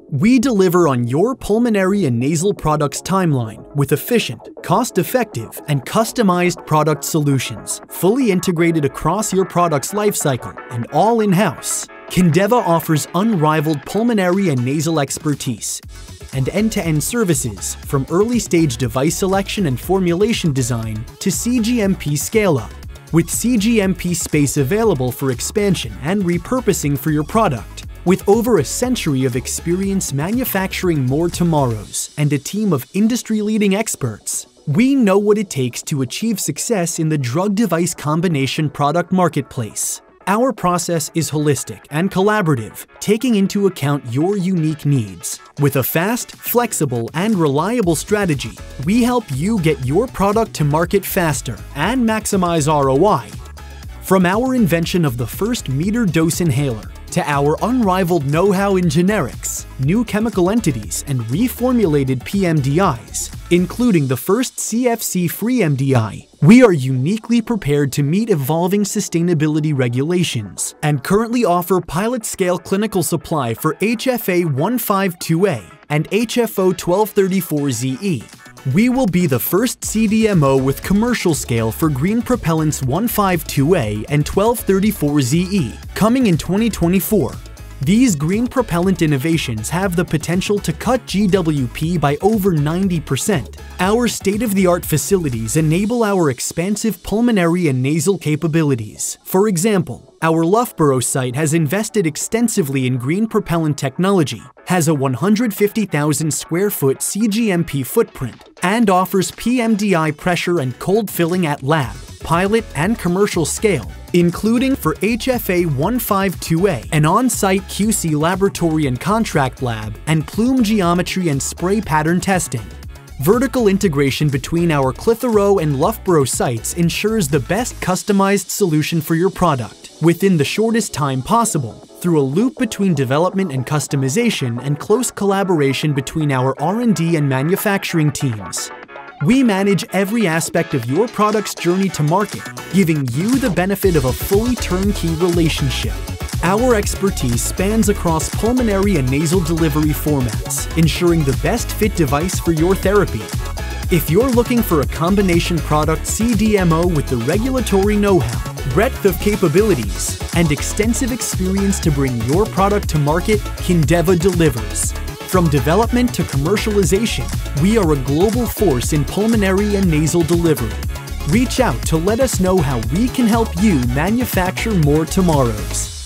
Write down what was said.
We deliver on your pulmonary and nasal products timeline with efficient, cost-effective, and customized product solutions, fully integrated across your product's lifecycle and all in-house. Kindeva offers unrivaled pulmonary and nasal expertise and end-to-end services from early-stage device selection and formulation design to CGMP scale-up, with CGMP space available for expansion and repurposing for your product. With over a century of experience manufacturing more tomorrows and a team of industry-leading experts, we know what it takes to achieve success in the drug-device combination product marketplace. Our process is holistic and collaborative, taking into account your unique needs. With a fast, flexible, and reliable strategy, we help you get your product to market faster and maximize ROI. From our invention of the first metered-dose inhaler to our unrivaled know-how in generics, new chemical entities, and reformulated pMDIs, including the first CFC-free MDI, we are uniquely prepared to meet evolving sustainability regulations and currently offer pilot-scale clinical supply for HFA152a and HFO-1234ze. We will be the first CDMO with commercial scale for green propellants 152a and 1234ze, coming in 2024. These green propellant innovations have the potential to cut GWP by over 90%. Our state-of-the-art facilities enable our expansive pulmonary and nasal capabilities. For example, our Loughborough site has invested extensively in green propellant technology, has a 150,000 square foot CGMP footprint, and offers pMDI pressure and cold filling at lab, pilot, and commercial scale, including for HFA152a, an on-site QC laboratory and contract lab, and plume geometry and spray pattern testing. Vertical integration between our Clitheroe and Loughborough sites ensures the best customized solution for your product within the shortest time possible, through a loop between development and customization and close collaboration between our R&D and manufacturing teams. We manage every aspect of your product's journey to market, giving you the benefit of a fully turnkey relationship. Our expertise spans across pulmonary and nasal delivery formats, ensuring the best fit device for your therapy. If you're looking for a combination product CDMO with the regulatory know-how, breadth of capabilities, and extensive experience to bring your product to market, Kindeva delivers. From development to commercialization, we are a global force in pulmonary and nasal delivery. Reach out to let us know how we can help you manufacture more tomorrows.